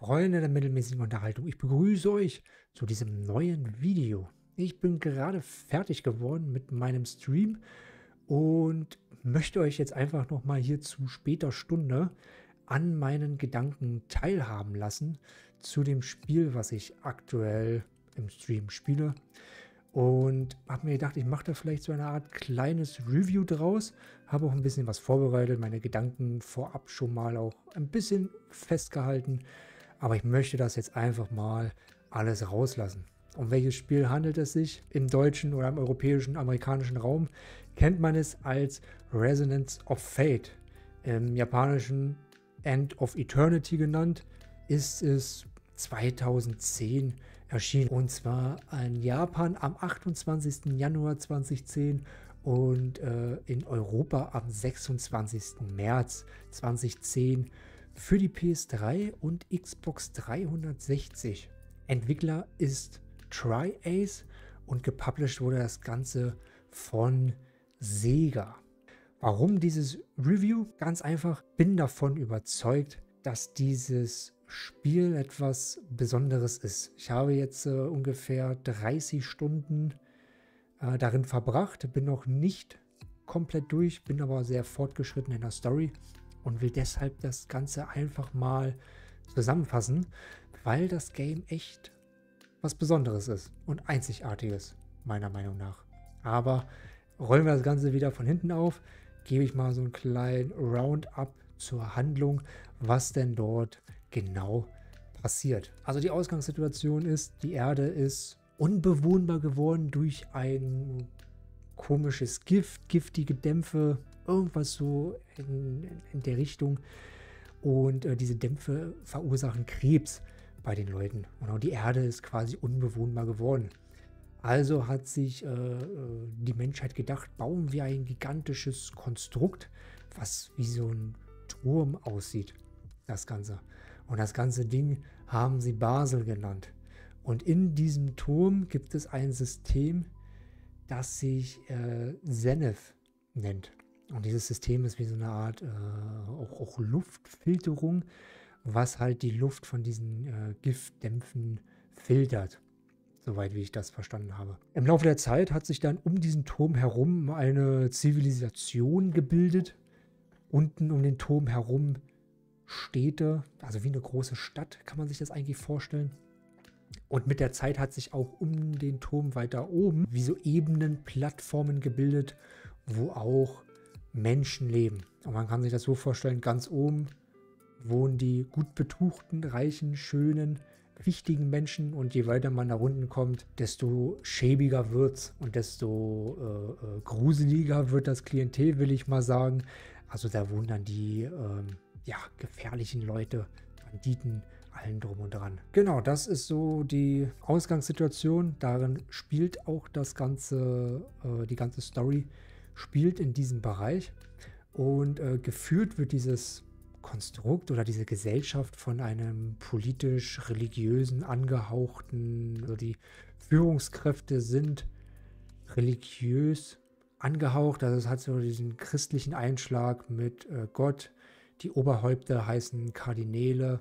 Freunde der mittelmäßigen Unterhaltung, ich begrüße euch zu diesem neuen Video. Ich bin gerade fertig geworden mit meinem Stream und möchte euch jetzt einfach nochmal hier zu später Stunde an meinen Gedanken teilhaben lassen zu dem Spiel, was ich aktuell im Stream spiele. Und habe mir gedacht, ich mache da vielleicht so eine Art kleines Review draus. Habe auch ein bisschen was vorbereitet, meine Gedanken vorab schon mal auch ein bisschen festgehalten. Aber ich möchte das jetzt einfach mal alles rauslassen. Um welches Spiel handelt es sich? Im deutschen oder im europäischen, amerikanischen Raum kennt man es als Resonance of Fate. Im japanischen End of Eternity genannt, ist es 2010 erschienen. Und zwar in Japan am 28. Januar 2010 und in Europa am 26. März 2010 für die PS3 und Xbox 360. Entwickler ist Tri-Ace und gepublished wurde das Ganze von Sega. Warum dieses Review? Ganz einfach, bin davon überzeugt, dass dieses Spiel etwas Besonderes ist. Ich habe jetzt ungefähr 30 Stunden darin verbracht, bin noch nicht komplett durch, bin aber sehr fortgeschritten in der Story und will deshalb das Ganze einfach mal zusammenfassen, weil das Game echt was Besonderes ist und Einzigartiges, meiner Meinung nach. Aber rollen wir das Ganze wieder von hinten auf, gebe ich mal so einen kleinen Roundup zur Handlung, was denn dort genau passiert. Also die Ausgangssituation ist, die Erde ist unbewohnbar geworden durch ein komisches Gift, giftige Dämpfe, irgendwas so in der Richtung. Und diese Dämpfe verursachen Krebs bei den Leuten. Und auch die Erde ist quasi unbewohnbar geworden. Also hat sich die Menschheit gedacht, bauen wir ein gigantisches Konstrukt, was wie so ein Turm aussieht, das Ganze. Und das ganze Ding haben sie Basel genannt. Und in diesem Turm gibt es ein System, das sich Zenith nennt. Und dieses System ist wie so eine Art auch Luftfilterung, was halt die Luft von diesen Giftdämpfen filtert. Soweit wie ich das verstanden habe. Im Laufe der Zeit hat sich dann um diesen Turm herum eine Zivilisation gebildet. Unten um den Turm herum Städte, also wie eine große Stadt, kann man sich das eigentlich vorstellen. Und mit der Zeit hat sich auch um den Turm weiter oben wie so Ebenenplattformen gebildet, wo auch Menschen leben. Und man kann sich das so vorstellen, ganz oben wohnen die gut betuchten, reichen, schönen, wichtigen Menschen, und je weiter man nach unten kommt, desto schäbiger wird's und desto gruseliger wird das Klientel, will ich mal sagen. Also da wohnen dann die gefährlichen Leute, Banditen, allen drum und dran. Genau, das ist so die Ausgangssituation. Darin spielt auch das ganze, die ganze Story spielt in diesem Bereich, und geführt wird dieses Konstrukt oder diese Gesellschaft von einem politisch-religiösen angehauchten, also die Führungskräfte sind religiös angehaucht, also es hat so diesen christlichen Einschlag mit Gott, die Oberhäupter heißen Kardinäle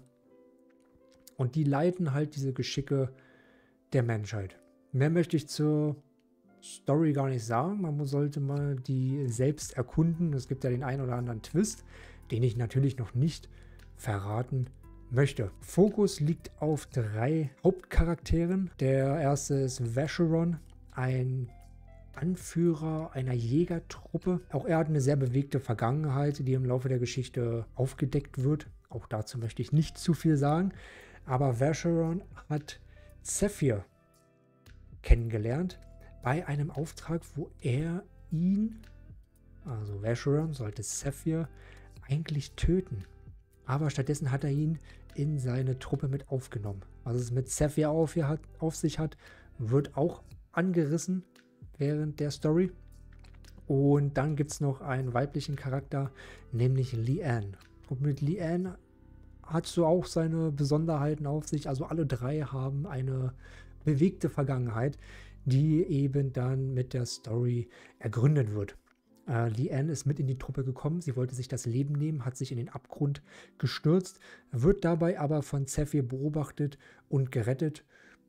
und die leiten halt diese Geschicke der Menschheit. Mehr möchte ich zur Story gar nicht sagen, man sollte mal die selbst erkunden. Es gibt ja den einen oder anderen Twist, den ich natürlich noch nicht verraten möchte. Fokus liegt auf 3 Hauptcharakteren. Der erste ist Vacheron, ein Anführer einer Jägertruppe. Auch er hat eine sehr bewegte Vergangenheit, die im Laufe der Geschichte aufgedeckt wird. Auch dazu möchte ich nicht zu viel sagen. Aber Vacheron hat Zephyr kennengelernt bei einem Auftrag, wo er ihn, also Vacheron, sollte Zephyr eigentlich töten. Aber stattdessen hat er ihn in seine Truppe mit aufgenommen. Was es mit Zephyr auf sich hat, wird auch angerissen während der Story. Und dann gibt es noch einen weiblichen Charakter, nämlich Leanne. Und mit Leanne hat so auch seine Besonderheiten auf sich. Also alle 3 haben eine bewegte Vergangenheit, die eben dann mit der Story ergründet wird. Leanne ist mit in die Truppe gekommen. Sie wollte sich das Leben nehmen, hat sich in den Abgrund gestürzt, wird dabei aber von Zephyr beobachtet und gerettet.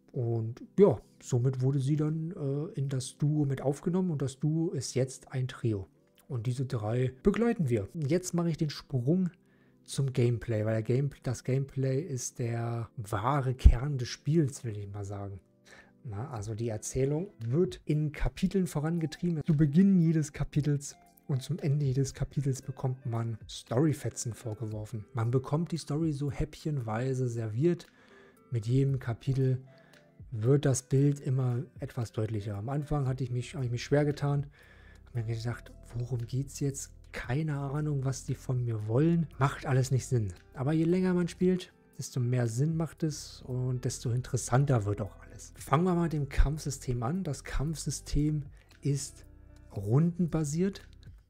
Und ja, somit wurde sie dann in das Duo mit aufgenommen und das Duo ist jetzt ein Trio. Und diese 3 begleiten wir. Jetzt mache ich den Sprung zum Gameplay, weil das Gameplay ist der wahre Kern des Spiels, will ich mal sagen. Na, also die Erzählung wird in Kapiteln vorangetrieben. Zu Beginn jedes Kapitels und zum Ende jedes Kapitels bekommt man Storyfetzen vorgeworfen. Man bekommt die Story so häppchenweise serviert. Mit jedem Kapitel wird das Bild immer etwas deutlicher. Am Anfang habe ich mich schwer getan. Habe mir gedacht, worum geht es jetzt? Keine Ahnung, was die von mir wollen. Macht alles nicht Sinn. Aber je länger man spielt, desto mehr Sinn macht es und desto interessanter wird auch alles. Fangen wir mal mit dem Kampfsystem an. Das Kampfsystem ist rundenbasiert.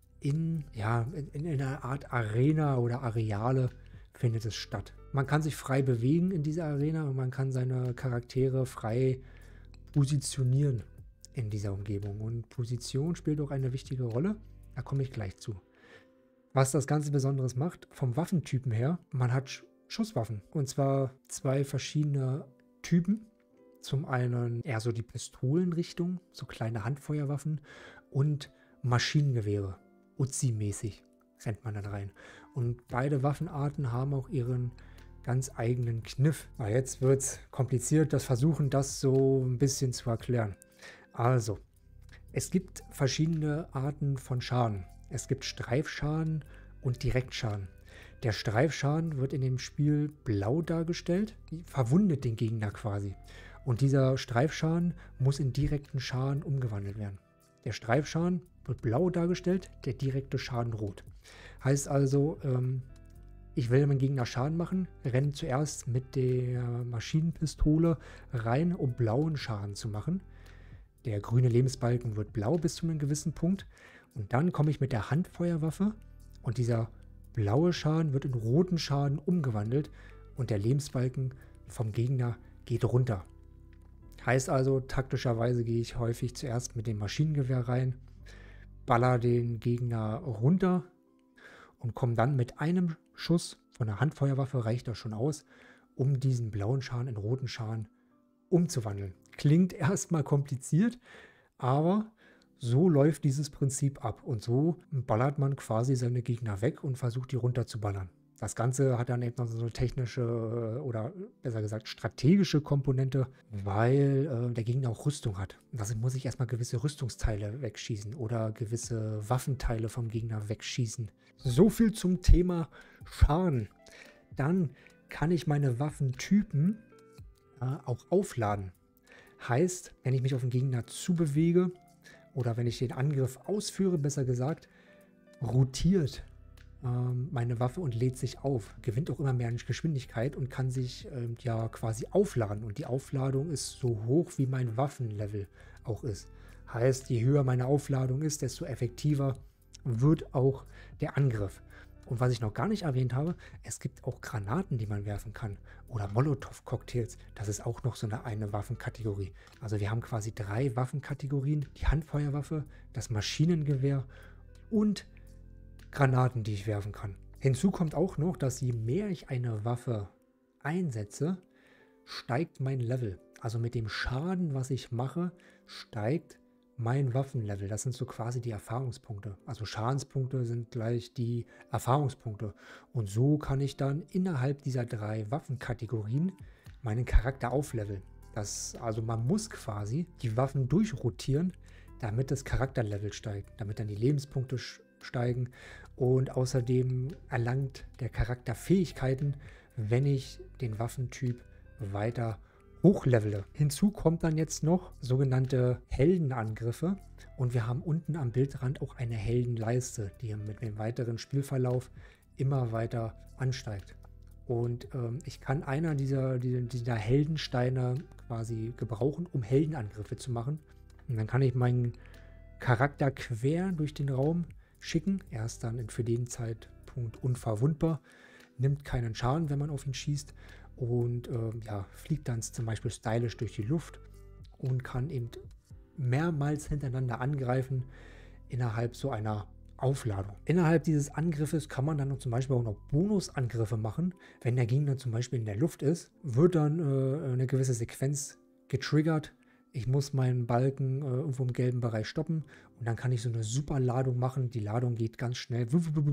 In einer Art Arena oder Areale findet es statt. Man kann sich frei bewegen in dieser Arena und man kann seine Charaktere frei positionieren in dieser Umgebung. Und Position spielt auch eine wichtige Rolle. Da komme ich gleich zu. Was das Ganze Besonderes macht, vom Waffentypen her, man hat Schusswaffen. Und zwar 2 verschiedene Typen. Zum einen eher so die Pistolenrichtung, so kleine Handfeuerwaffen und Maschinengewehre. Uzi-mäßig rennt man dann rein. Und beide Waffenarten haben auch ihren ganz eigenen Kniff. Aber jetzt wird es kompliziert, das so ein bisschen zu erklären. Also, es gibt verschiedene Arten von Schaden. Es gibt Streifschaden und Direktschaden. Der Streifschaden wird in dem Spiel blau dargestellt, verwundet den Gegner quasi. Und dieser Streifschaden muss in direkten Schaden umgewandelt werden. Der Streifschaden wird blau dargestellt, der direkte Schaden rot. Heißt also, ich will meinem Gegner Schaden machen, renne zuerst mit der Maschinenpistole rein, um blauen Schaden zu machen. Der grüne Lebensbalken wird blau bis zu einem gewissen Punkt. Und dann komme ich mit der Handfeuerwaffe und dieser blaue Schaden wird in roten Schaden umgewandelt und der Lebensbalken vom Gegner geht runter. Heißt also, taktischerweise gehe ich häufig zuerst mit dem Maschinengewehr rein, baller den Gegner runter und komme dann mit einem Schuss von der Handfeuerwaffe, reicht das schon aus, um diesen blauen Schaden in roten Schaden umzuwandeln. Klingt erstmal kompliziert, aber so läuft dieses Prinzip ab und so ballert man quasi seine Gegner weg und versucht die runterzuballern. Das Ganze hat dann eben noch so eine technische oder besser gesagt strategische Komponente, weil der Gegner auch Rüstung hat. Und deswegen muss ich erstmal gewisse Rüstungsteile wegschießen oder gewisse Waffenteile vom Gegner wegschießen. So viel zum Thema Schaden. Dann kann ich meine Waffentypen auch aufladen. Heißt, wenn ich mich auf den Gegner zubewege oder wenn ich den Angriff ausführe, besser gesagt, rotiert meine Waffe und lädt sich auf, gewinnt auch immer mehr an Geschwindigkeit und kann sich ja quasi aufladen. Und die Aufladung ist so hoch, wie mein Waffenlevel auch ist. Heißt, je höher meine Aufladung ist, desto effektiver wird auch der Angriff. Und was ich noch gar nicht erwähnt habe, es gibt auch Granaten, die man werfen kann. Oder Molotow-Cocktails. Das ist auch noch so eine Waffenkategorie. Also wir haben quasi 3 Waffenkategorien. Die Handfeuerwaffe, das Maschinengewehr und Granaten, die ich werfen kann. Hinzu kommt auch noch, dass je mehr ich eine Waffe einsetze, steigt mein Level. Also mit dem Schaden, was ich mache, steigt mein Waffenlevel. Das sind so quasi die Erfahrungspunkte. Also Schadenspunkte sind gleich die Erfahrungspunkte. Und so kann ich dann innerhalb dieser 3 Waffenkategorien meinen Charakter aufleveln. Also man muss quasi die Waffen durchrotieren, damit das Charakterlevel steigt, damit dann die Lebenspunkte steigen und außerdem erlangt der Charakter Fähigkeiten, wenn ich den Waffentyp weiter hochlevele. Hinzu kommt dann jetzt noch sogenannte Heldenangriffe und wir haben unten am Bildrand auch eine Heldenleiste, die mit dem weiteren Spielverlauf immer weiter ansteigt. Und ich kann einer dieser Heldensteine quasi gebrauchen, um Heldenangriffe zu machen. Und dann kann ich meinen Charakter quer durch den Raum schicken. Er ist dann für den Zeitpunkt unverwundbar, nimmt keinen Schaden, wenn man auf ihn schießt und fliegt dann zum Beispiel stylisch durch die Luft und kann eben mehrmals hintereinander angreifen innerhalb so einer Aufladung. Innerhalb dieses Angriffes kann man dann noch zum Beispiel auch noch Bonusangriffe machen. Wenn der Gegner zum Beispiel in der Luft ist, wird dann eine gewisse Sequenz getriggert. Ich muss meinen Balken irgendwo im gelben Bereich stoppen und dann kann ich so eine super Ladung machen. Die Ladung geht ganz schnell,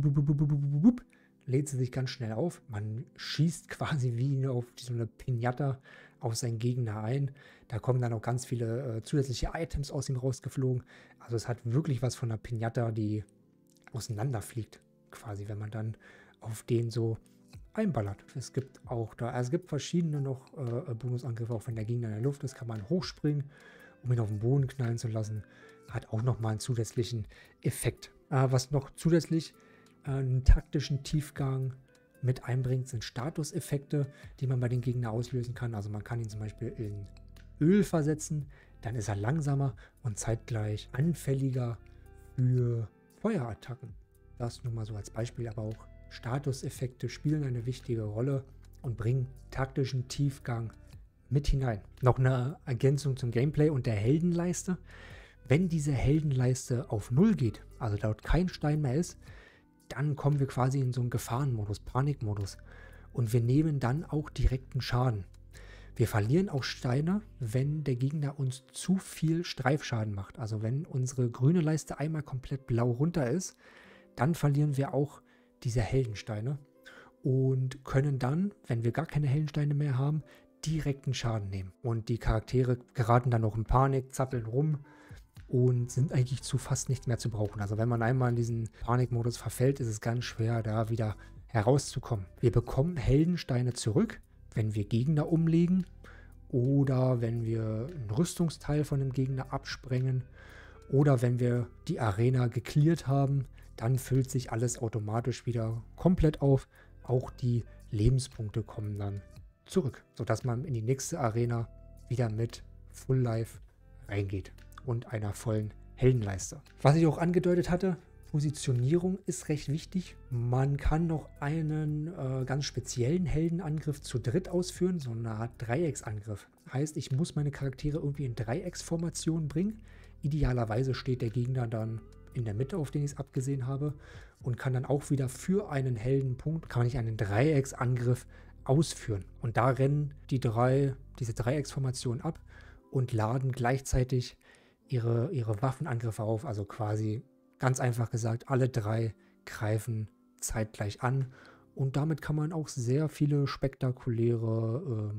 lädt sie sich ganz schnell auf. Man schießt quasi wie auf so eine Pinata auf seinen Gegner ein. Da kommen dann auch ganz viele zusätzliche Items aus ihm rausgeflogen. Also es hat wirklich was von einer Pinata, die auseinanderfliegt, quasi, wenn man dann auf den so einballert. Es gibt auch da, also es gibt verschiedene noch Bonusangriffe, auch wenn der Gegner in der Luft ist, kann man hochspringen, um ihn auf den Boden knallen zu lassen. Hat auch nochmal einen zusätzlichen Effekt. Was noch zusätzlich einen taktischen Tiefgang mit einbringt, sind Statuseffekte, die man bei den Gegnern auslösen kann. Also man kann ihn zum Beispiel in Öl versetzen, dann ist er langsamer und zeitgleich anfälliger für Feuerattacken. Das nur mal so als Beispiel, aber auch Statuseffekte spielen eine wichtige Rolle und bringen taktischen Tiefgang mit hinein. Noch eine Ergänzung zum Gameplay und der Heldenleiste. Wenn diese Heldenleiste auf 0 geht, also dort kein Stein mehr ist, dann kommen wir quasi in so einen Gefahrenmodus, Panikmodus. Und wir nehmen dann auch direkten Schaden. Wir verlieren auch Steine, wenn der Gegner uns zu viel Streifschaden macht. Also wenn unsere grüne Leiste einmal komplett blau runter ist, dann verlieren wir auch diese Heldensteine und können dann, wenn wir gar keine Heldensteine mehr haben, direkten Schaden nehmen. Und die Charaktere geraten dann noch in Panik, zappeln rum und sind eigentlich zu fast nichts mehr zu brauchen. Also wenn man einmal in diesen Panikmodus verfällt, ist es ganz schwer, da wieder herauszukommen. Wir bekommen Heldensteine zurück, wenn wir Gegner umlegen oder wenn wir ein Rüstungsteil von dem Gegner absprengen oder wenn wir die Arena gecleart haben, dann füllt sich alles automatisch wieder komplett auf. Auch die Lebenspunkte kommen dann zurück, sodass man in die nächste Arena wieder mit Full Life reingeht und einer vollen Heldenleiste. Was ich auch angedeutet hatte, Positionierung ist recht wichtig. Man kann noch einen ganz speziellen Heldenangriff zu dritt ausführen, so eine Art Dreiecksangriff. Heißt, ich muss meine Charaktere irgendwie in Dreiecksformation bringen. Idealerweise steht der Gegner dann in der Mitte, auf den ich es abgesehen habe, und kann dann auch wieder für einen Heldenpunkt, kann ich einen Dreiecksangriff ausführen. Und da rennen diese Dreiecksformationen ab und laden gleichzeitig ihre Waffenangriffe auf, also quasi ganz einfach gesagt, alle drei greifen zeitgleich an und damit kann man auch sehr viele spektakuläre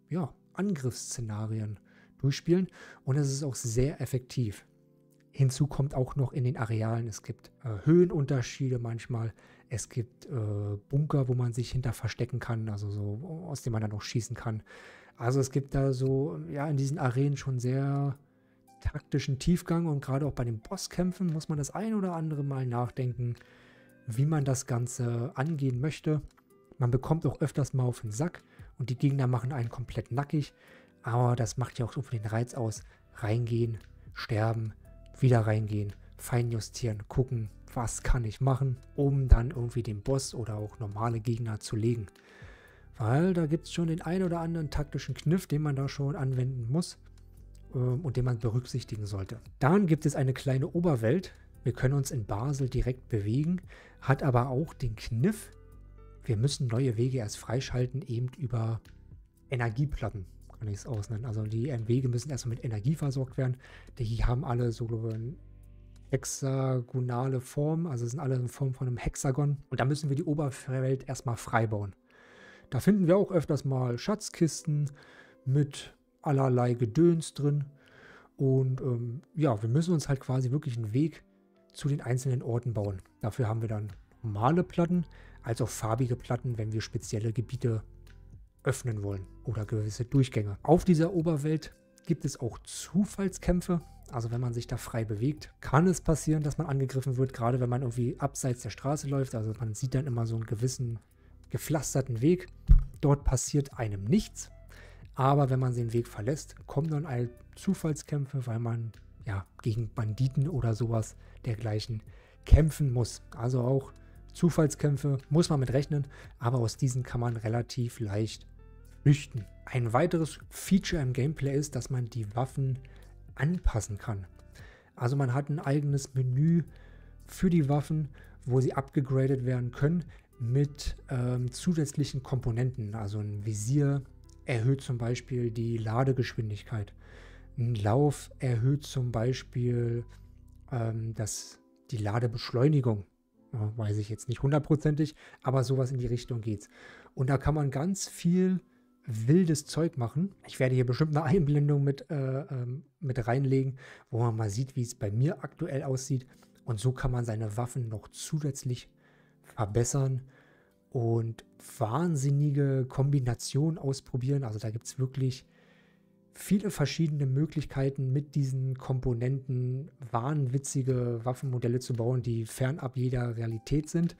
Angriffsszenarien durchspielen und es ist auch sehr effektiv. Hinzu kommt auch noch in den Arealen, es gibt Höhenunterschiede manchmal, es gibt Bunker, wo man sich hinter verstecken kann, also so, aus denen man dann auch schießen kann. Also es gibt da so, ja, in diesen Arenen schon sehr taktischen Tiefgang und gerade auch bei den Bosskämpfen muss man das ein oder andere Mal nachdenken, wie man das Ganze angehen möchte. Man bekommt auch öfters mal auf den Sack und die Gegner machen einen komplett nackig, aber das macht ja auch so den Reiz aus. Reingehen, sterben, wieder reingehen, feinjustieren, gucken, was kann ich machen, um dann irgendwie den Boss oder auch normale Gegner zu legen. Weil da gibt es schon den ein oder anderen taktischen Kniff, den man da schon anwenden muss und den man berücksichtigen sollte. Dann gibt es eine kleine Oberwelt. Wir können uns in Basel direkt bewegen, hat aber auch den Kniff, wir müssen neue Wege erst freischalten, eben über Energieplatten, kann ich es ausnennen. Also die Wege müssen erstmal mit Energie versorgt werden. Die haben alle so eine hexagonale Form, also sind alle in Form von einem Hexagon. Und da müssen wir die Oberwelt erstmal freibauen. Da finden wir auch öfters mal Schatzkisten mit allerlei Gedöns drin. Und ja, wir müssen uns halt quasi wirklich einen Weg zu den einzelnen Orten bauen. Dafür haben wir dann normale Platten, als auch farbige Platten, wenn wir spezielle Gebiete öffnen wollen oder gewisse Durchgänge. Auf dieser Oberwelt gibt es auch Zufallskämpfe. Also wenn man sich da frei bewegt, kann es passieren, dass man angegriffen wird, gerade wenn man irgendwie abseits der Straße läuft. Also man sieht dann immer so einen gewissen gepflasterten Weg. Dort passiert einem nichts. Aber wenn man den Weg verlässt, kommen dann halt Zufallskämpfe, weil man ja gegen Banditen oder sowas dergleichen kämpfen muss. Also auch Zufallskämpfe muss man mit rechnen, aber aus diesen kann man relativ leicht flüchten. Ein weiteres Feature im Gameplay ist, dass man die Waffen anpassen kann. Also man hat ein eigenes Menü für die Waffen, wo sie abgegradet werden können mit zusätzlichen Komponenten. Also ein Visier erhöht zum Beispiel die Ladegeschwindigkeit. Ein Lauf erhöht zum Beispiel die Ladebeschleunigung. Ja, weiß ich jetzt nicht hundertprozentig, aber sowas in die Richtung geht's. Und da kann man ganz viel wildes Zeug machen. Ich werde hier bestimmt eine Einblendung mit reinlegen, wo man mal sieht, wie es bei mir aktuell aussieht. Und so kann man seine Waffen noch zusätzlich verbessern und wahnsinnige Kombinationen ausprobieren. Also da gibt es wirklich viele verschiedene Möglichkeiten, mit diesen Komponenten wahnwitzige Waffenmodelle zu bauen, die fernab jeder Realität sind,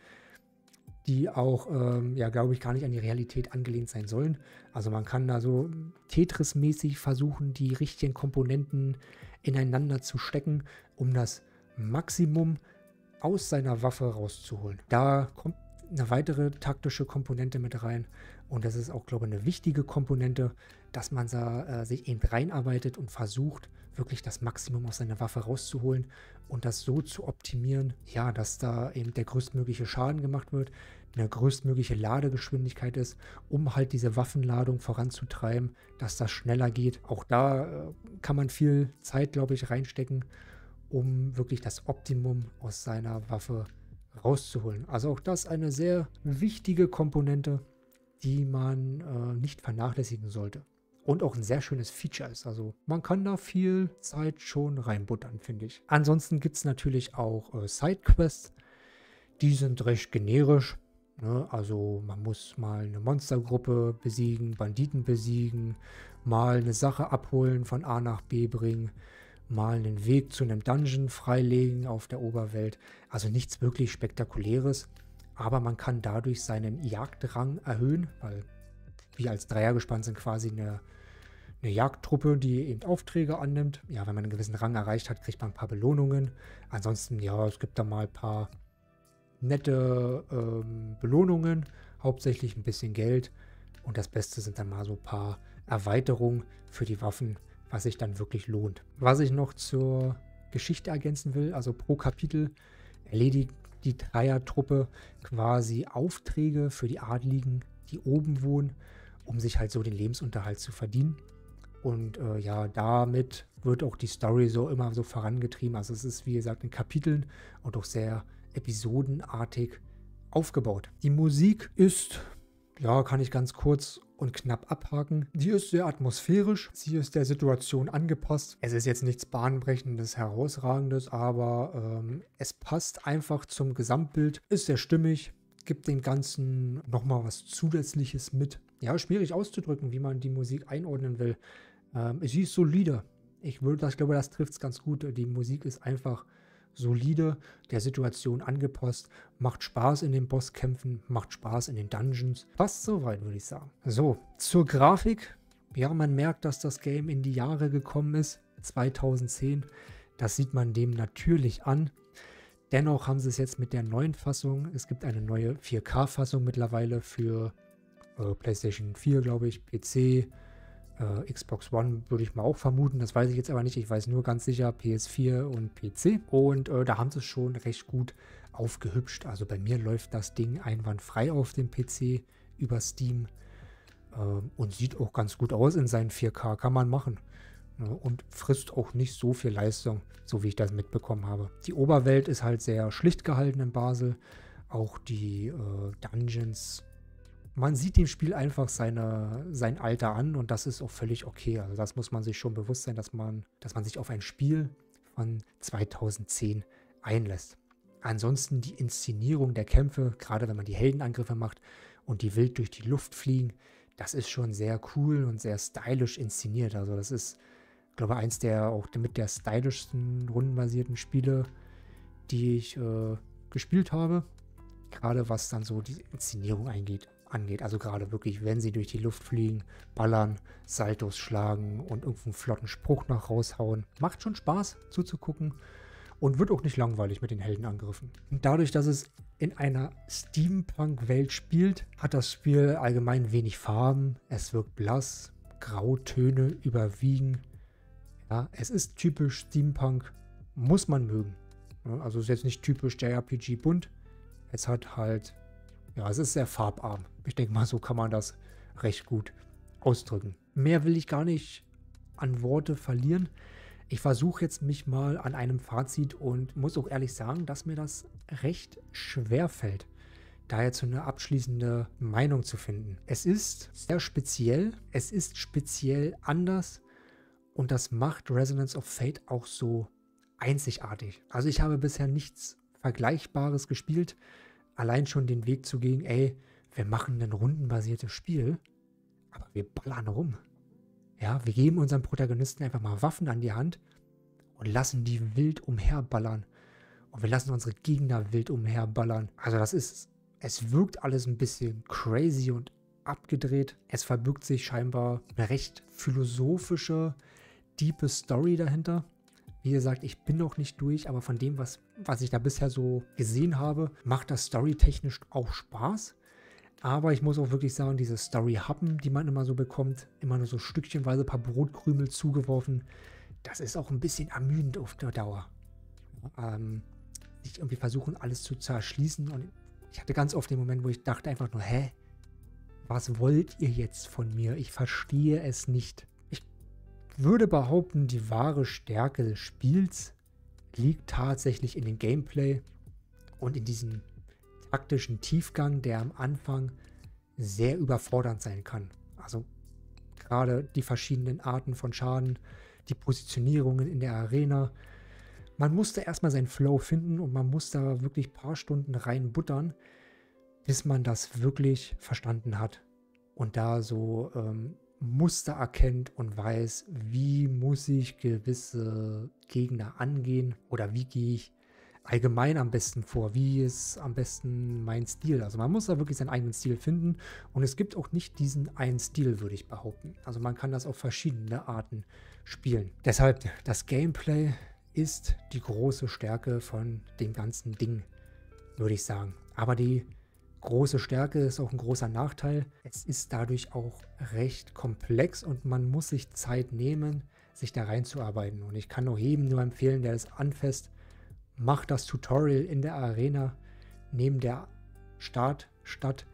die auch, ja, glaube ich, gar nicht an die Realität angelehnt sein sollen. Also man kann da so Tetris-mäßig versuchen, die richtigen Komponenten ineinander zu stecken, um das Maximum aus seiner Waffe rauszuholen. Da kommt eine weitere taktische Komponente mit rein und das ist auch, glaube ich, eine wichtige Komponente, dass man sich eben reinarbeitet und versucht, wirklich das Maximum aus seiner Waffe rauszuholen und das so zu optimieren, ja, dass da eben der größtmögliche Schaden gemacht wird, eine größtmögliche Ladegeschwindigkeit ist, um halt diese Waffenladung voranzutreiben, dass das schneller geht. Auch da kann man viel Zeit, glaube ich, reinstecken, um wirklich das Optimum aus seiner Waffe rauszuholen. Also auch das eine sehr wichtige Komponente, die man nicht vernachlässigen sollte. Und auch ein sehr schönes Feature ist. Also man kann da viel Zeit schon reinbuttern, finde ich. Ansonsten gibt es natürlich auch Sidequests. Die sind recht generisch. Ne? Also man muss mal eine Monstergruppe besiegen, Banditen besiegen, mal eine Sache abholen, von A nach B bringen, mal einen Weg zu einem Dungeon freilegen auf der Oberwelt. Also nichts wirklich Spektakuläres. Aber man kann dadurch seinen Jagdrang erhöhen, weil wir als Dreiergespann sind quasi eine Jagdtruppe, die eben Aufträge annimmt. Ja, wenn man einen gewissen Rang erreicht hat, kriegt man ein paar Belohnungen. Ansonsten, ja, es gibt da mal ein paar nette Belohnungen, hauptsächlich ein bisschen Geld. Und das Beste sind dann mal so ein paar Erweiterungen für die Waffen, was sich dann wirklich lohnt. Was ich noch zur Geschichte ergänzen will, also pro Kapitel erledigt die Dreiertruppe quasi Aufträge für die Adligen, die oben wohnen, um sich halt so den Lebensunterhalt zu verdienen. Und ja, damit wird auch die Story so immer so vorangetrieben. Also es ist, wie gesagt, in Kapiteln und auch sehr episodenartig aufgebaut. Die Musik ist, ja, kann ich ganz kurz und knapp abhaken. Die ist sehr atmosphärisch. Sie ist der Situation angepasst. Es ist jetzt nichts Bahnbrechendes, Herausragendes, aber es passt einfach zum Gesamtbild. Ist sehr stimmig. Gibt dem Ganzen nochmal was Zusätzliches mit. Ja, schwierig auszudrücken, wie man die Musik einordnen will. Sie ist solide. Ich glaube, das trifft es ganz gut. Die Musik ist einfach solide, der Situation angepasst, macht Spaß in den Bosskämpfen, macht Spaß in den Dungeons. Passt soweit, würde ich sagen. So, zur Grafik. Ja, man merkt, dass das Game in die Jahre gekommen ist, 2010. Das sieht man dem natürlich an. Dennoch haben sie es jetzt mit der neuen Fassung, es gibt eine neue 4K-Fassung mittlerweile für PlayStation 4, glaube ich, PC, Xbox One würde ich mal auch vermuten, das weiß ich jetzt aber nicht, ich weiß nur ganz sicher PS4 und PC und da haben sie es schon recht gut aufgehübscht, also bei mir läuft das Ding einwandfrei auf dem PC über Steam und sieht auch ganz gut aus in seinen 4K, kann man machen, ne? Und frisst auch nicht so viel Leistung, so wie ich das mitbekommen habe. Die Oberwelt ist halt sehr schlicht gehalten in Basel, auch die Dungeons. Man sieht dem Spiel einfach sein Alter an und das ist auch völlig okay. Also das muss man sich schon bewusst sein, dass man sich auf ein Spiel von 2010 einlässt. Ansonsten die Inszenierung der Kämpfe, gerade wenn man die Heldenangriffe macht und die wild durch die Luft fliegen, das ist schon sehr cool und sehr stylisch inszeniert. Also das ist, glaube ich, eins der auch mit der stylischsten rundenbasierten Spiele, die ich gespielt habe. Gerade was dann so die Inszenierung angeht. Also gerade wirklich, wenn sie durch die Luft fliegen, ballern, Saltos schlagen und irgendeinen flotten Spruch noch raushauen. Macht schon Spaß zuzugucken und wird auch nicht langweilig mit den Heldenangriffen. Und dadurch, dass es in einer Steampunk-Welt spielt, hat das Spiel allgemein wenig Farben. Es wirkt blass, Grautöne überwiegen. Ja, es ist typisch Steampunk muss man mögen. Ja, also ist jetzt nicht typisch JRPG bunt. Es hat halt, ja, es ist sehr farbarm. Ich denke mal, so kann man das recht gut ausdrücken. Mehr will ich gar nicht an Worte verlieren. Ich versuche jetzt mich mal an einem Fazit und muss auch ehrlich sagen, dass mir das recht schwer fällt, da jetzt so eine abschließende Meinung zu finden. Es ist sehr speziell, es ist speziell anders und das macht Resonance of Fate auch so einzigartig. Also ich habe bisher nichts Vergleichbares gespielt, allein schon den Weg zu gehen, ey, wir machen ein rundenbasiertes Spiel, aber wir ballern rum. Ja, wir geben unseren Protagonisten einfach mal Waffen an die Hand und lassen die wild umherballern. Und wir lassen unsere Gegner wild umherballern. Also es wirkt alles ein bisschen crazy und abgedreht. Es verbirgt sich scheinbar eine recht philosophische, tiefe Story dahinter. Wie gesagt, ich bin noch nicht durch, aber von dem, was ich da bisher so gesehen habe, macht das storytechnisch auch Spaß. Aber ich muss auch wirklich sagen, diese Story-Happen, die man immer so bekommt, immer nur so stückchenweise ein paar Brotkrümel zugeworfen, das ist auch ein bisschen ermüdend auf der Dauer. Sich irgendwie versuchen, alles zu zerschließen. Und ich hatte ganz oft den Moment, wo ich dachte einfach nur, hä? Was wollt ihr jetzt von mir? Ich verstehe es nicht. Ich würde behaupten, die wahre Stärke des Spiels liegt tatsächlich in dem Gameplay und in diesem taktischen Tiefgang, der am Anfang sehr überfordernd sein kann. Also gerade die verschiedenen Arten von Schaden, die Positionierungen in der Arena. Man musste erstmal seinen Flow finden und man muss da wirklich ein paar Stunden reinbuttern, bis man das wirklich verstanden hat und da so Muster erkennt und weiß, wie muss ich gewisse Gegner angehen oder wie gehe ich allgemein am besten vor, wie ist am besten mein Stil. Also man muss da wirklich seinen eigenen Stil finden und es gibt auch nicht diesen einen Stil, würde ich behaupten. Also man kann das auf verschiedene Arten spielen. Deshalb, das Gameplay ist die große Stärke von dem ganzen Ding, würde ich sagen. Aber die große Stärke ist auch ein großer Nachteil. Es ist dadurch auch recht komplex und man muss sich Zeit nehmen, sich da reinzuarbeiten. Und ich kann auch jedem nur empfehlen, der es anfasst, macht das Tutorial in der Arena neben der Startstadt.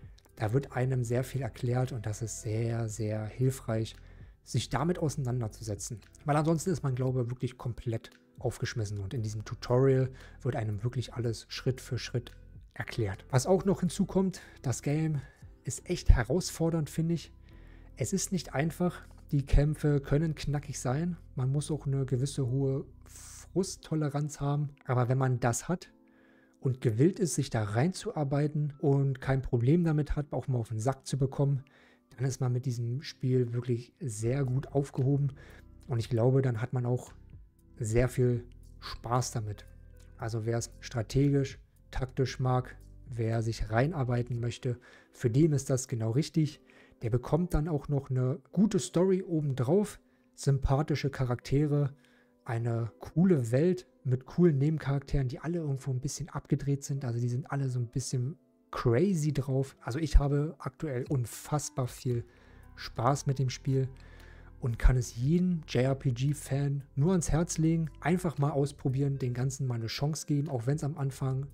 Da wird einem sehr viel erklärt und das ist sehr, sehr hilfreich, sich damit auseinanderzusetzen. Weil ansonsten ist man, glaube ich, wirklich komplett aufgeschmissen und in diesem Tutorial wird einem wirklich alles Schritt für Schritt erklärt. Was auch noch hinzukommt, das Game ist echt herausfordernd, finde ich. Es ist nicht einfach. Die Kämpfe können knackig sein. Man muss auch eine gewisse hohe Frusttoleranz haben. Aber wenn man das hat und gewillt ist, sich da reinzuarbeiten und kein Problem damit hat, auch mal auf den Sack zu bekommen, dann ist man mit diesem Spiel wirklich sehr gut aufgehoben. Und ich glaube, dann hat man auch sehr viel Spaß damit. Also wer es strategisch, taktisch mag, wer sich reinarbeiten möchte, für den ist das genau richtig. Der bekommt dann auch noch eine gute Story obendrauf, sympathische Charaktere, eine coole Welt mit coolen Nebencharakteren, die alle irgendwo ein bisschen abgedreht sind. Also die sind alle so ein bisschen crazy drauf. Also ich habe aktuell unfassbar viel Spaß mit dem Spiel und kann es jedem JRPG-Fan nur ans Herz legen. Einfach mal ausprobieren, den Ganzen mal eine Chance geben, auch wenn es am Anfang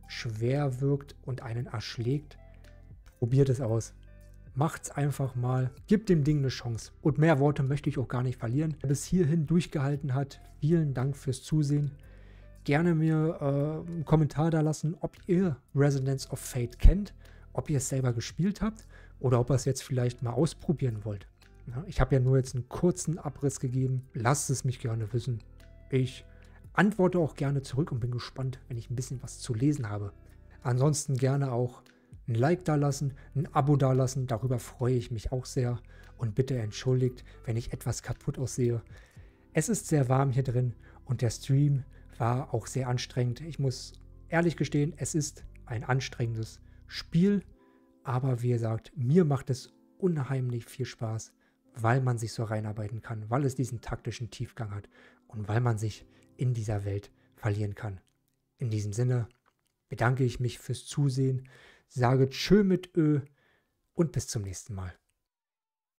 schwer wirkt und einen erschlägt. Probiert es aus. Macht's einfach mal. Gebt dem Ding eine Chance. Und mehr Worte möchte ich auch gar nicht verlieren. Wer bis hierhin durchgehalten hat, vielen Dank fürs Zusehen. Gerne mir einen Kommentar da lassen, ob ihr Resonance of Fate kennt, ob ihr es selber gespielt habt oder ob ihr es jetzt vielleicht mal ausprobieren wollt. Ja, ich habe ja nur jetzt einen kurzen Abriss gegeben. Lasst es mich gerne wissen. Ich antworte auch gerne zurück und bin gespannt, wenn ich ein bisschen was zu lesen habe. Ansonsten gerne auch ein Like da lassen, ein Abo da lassen, darüber freue ich mich auch sehr. Und bitte entschuldigt, wenn ich etwas kaputt aussehe. Es ist sehr warm hier drin und der Stream war auch sehr anstrengend. Ich muss ehrlich gestehen, es ist ein anstrengendes Spiel, aber wie gesagt, mir macht es unheimlich viel Spaß, weil man sich so reinarbeiten kann, weil es diesen taktischen Tiefgang hat und weil man sich in dieser Welt verlieren kann. In diesem Sinne bedanke ich mich fürs Zusehen, sage Tschö mit Ö und bis zum nächsten Mal.